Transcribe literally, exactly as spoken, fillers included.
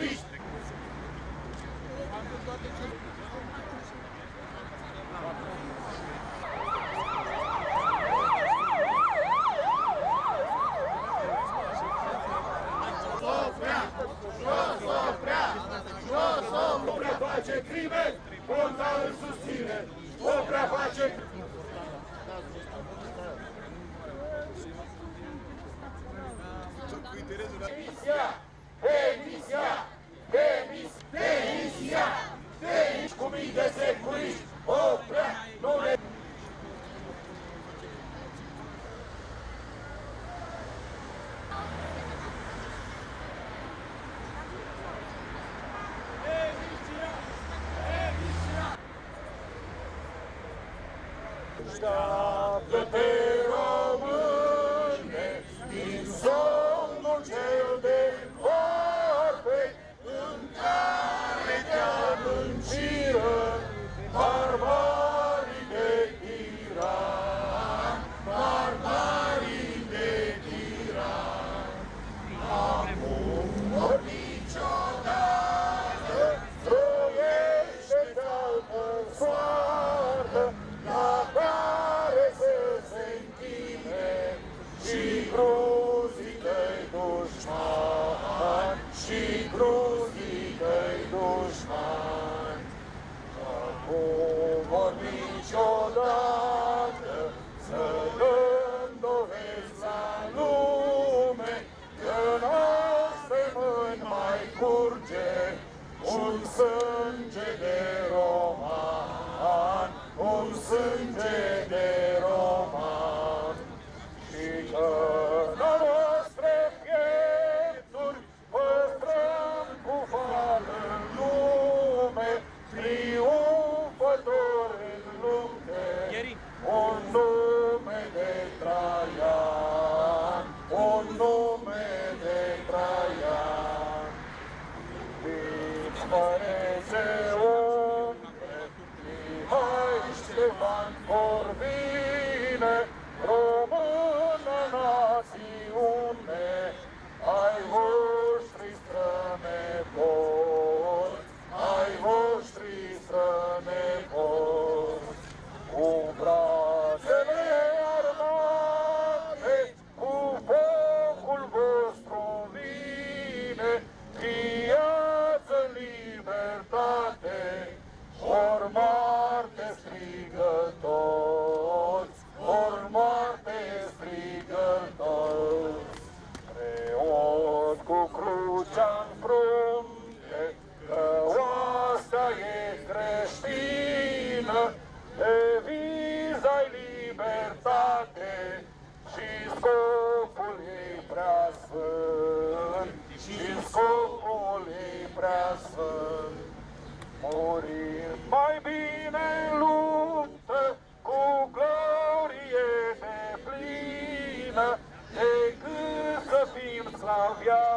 securiști! Oprea face crime, Ponta îl susține. Oprea face... Demisia! Demisia! Demis! Demisia! Demis cu mii de securiști! Oprea! Nu le... Așteaptă-te, române, din somnul cel de moarte, în care te-a mânciră barbarii de tiran, barbarii de tiran. Acum ori niciodată trăiește-ți altă soartă, la care să se închine și gruzii tăi dușmani, și gruzii tăi dușmani. Acum ori niciodată să dăm dovezi la lume că în noastre mâini mai curge un sânge de roman, un sânge de roman, și că în noastre piepturi păstrăm cu fală în lume, triumfător în lupte, un nume de Traian, un nume de Traian. Dispărece umbre, Mihai Ștefan Corvine, română națiune, ai voștri strănepoți, ai voștri strănepoți, cu brațele armate, cu focul vostru vine, viață în libertate, ori moarte strigă toți, ori moarte strigă toți. Preot cu crucea-n frunte, că oastea e creștină, deviza-i libertate și scopul ei prea sfânt, și scopul ei prea sfânt. Murim mai bine în luptă, cu glorie deplină, decât să fim sclavi